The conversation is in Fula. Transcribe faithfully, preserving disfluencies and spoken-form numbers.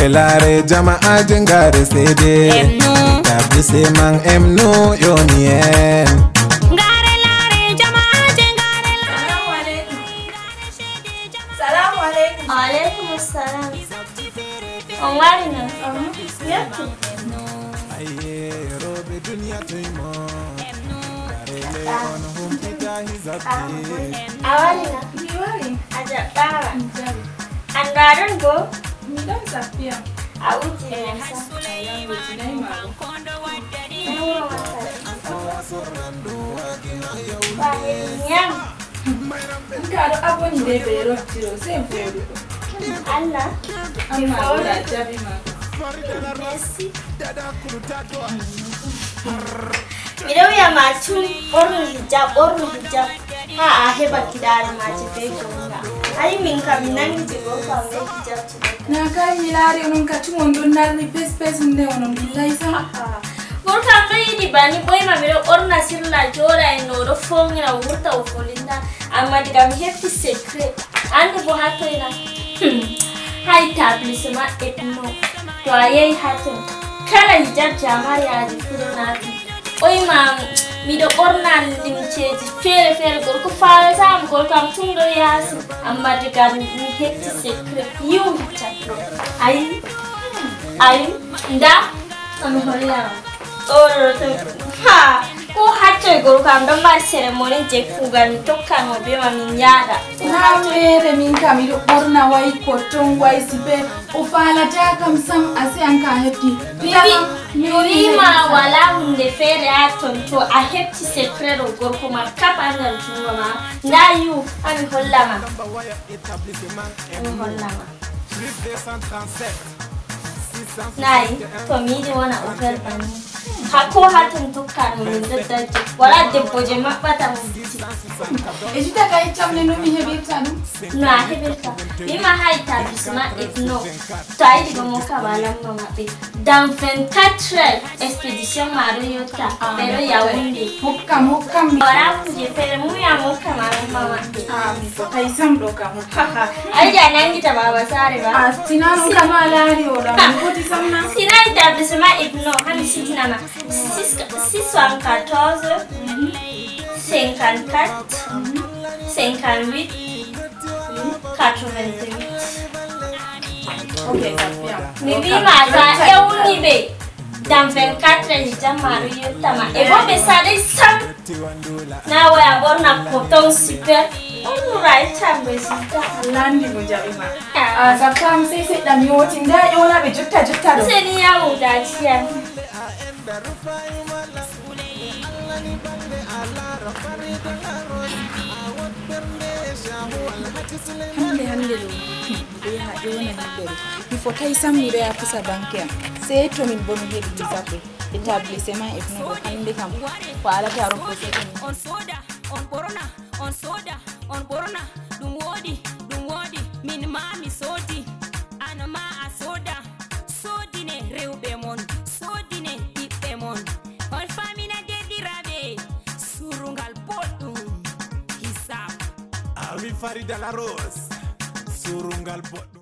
Ngare lare jama'a jengare sede Établissement Emno yonien Ngare lare jama'a jengare lare Salamu alaikum. Alaikum assalam. On wari na? Yaki. Aye robe dunia tuimo Ngare le on humpita hizati Awali na? Diwali. Aja bara. Njari. Andaran go? Midan sapia. Auti na sa. Yangu jinai malu. Nyam. Nkaro abon de bero tiro sempre. Allah. Amma ora jabi ma. Merci. Mido ya machu ornu hijab ornu hijab. Ha aheba kidara machi pejo nga. Ai minka minangi jigo kwa me hijab chigo. Na kai milari onon kachungo ndonnar ni pes pes nde onon billahi sama. Gorka kai di bani boy ma mido orna sirla jora e no do fongira wurta o folinda amma diga mi hefti secret. Ande bo hatto ina. Hai établissement Ethno. To ayai hatto. Kala hijab jamari aji fudo nati. Oy ma mido orna limceji fere fere gorko fara sam gorko am tundo yasi amma diga mi hefti secret you chatro. Ai ai nda am holla. Oh, ha, ko hatto gorko am don mar ceremony je kugal tokkan mo be ma min yada. Na mere min kam ido borna wai koton wai sibe o fala ta kam sam ase an ka hefti. Bibi, yurima wala hunde fere aton to a hefti secret o gorko ma kapa ngal tuwa ma. Nda yu ami hollama. Ami hollama. Nai, to mi di wana ofer bani. Hako hatun tukkan mo min daddaji. Wala debbo je mabbata mo biti. E juta kai chamne no mi hebirta no. No a hebirta. Bima ha établissement Ethno. To ai diga mo ka balan ma mabbe. Dans vingt-quatre heures expédition maru yota. Pero Yaoundé. Mokka mokka mi. Wala kuje fere mu ya mo ka maru ma mabbe. Ah, mi so kai sam do kam. Ai da nan gita baba sare ba. Ah, tinano kama lari ola. Ko ti samna. Sina établissement Ethno hani sitina ma. six cent quatorze, cinquante-quatre, cinquante-huit, quatre-vingt-huit. Ok, sapia. Nibi mata e unibe. Dans vingt-quatre heures jamaru yutama. E bo be sare sam. Na waya borna coton super. On right time be sita. Landi mo jarima. Ah, sapam sai sai da miyotin da yona be jutta jutta do. Se ni ya mu daciya. Hande hande do. Be ha e wona hande do. Mi fotai sam mi be ya kusa bankiya. Sai to min bonu hedi mi zabe. Établissement Ethno do hande kam ko ala taro ko sai on soda on corona on soda on corona dum wodi dum wodi min mami sodi anama a soda sodine rewbe mon sodine ibbe mon on famina dedirabe surungal boddum hisab Ami Farida la Rose Surungal boddum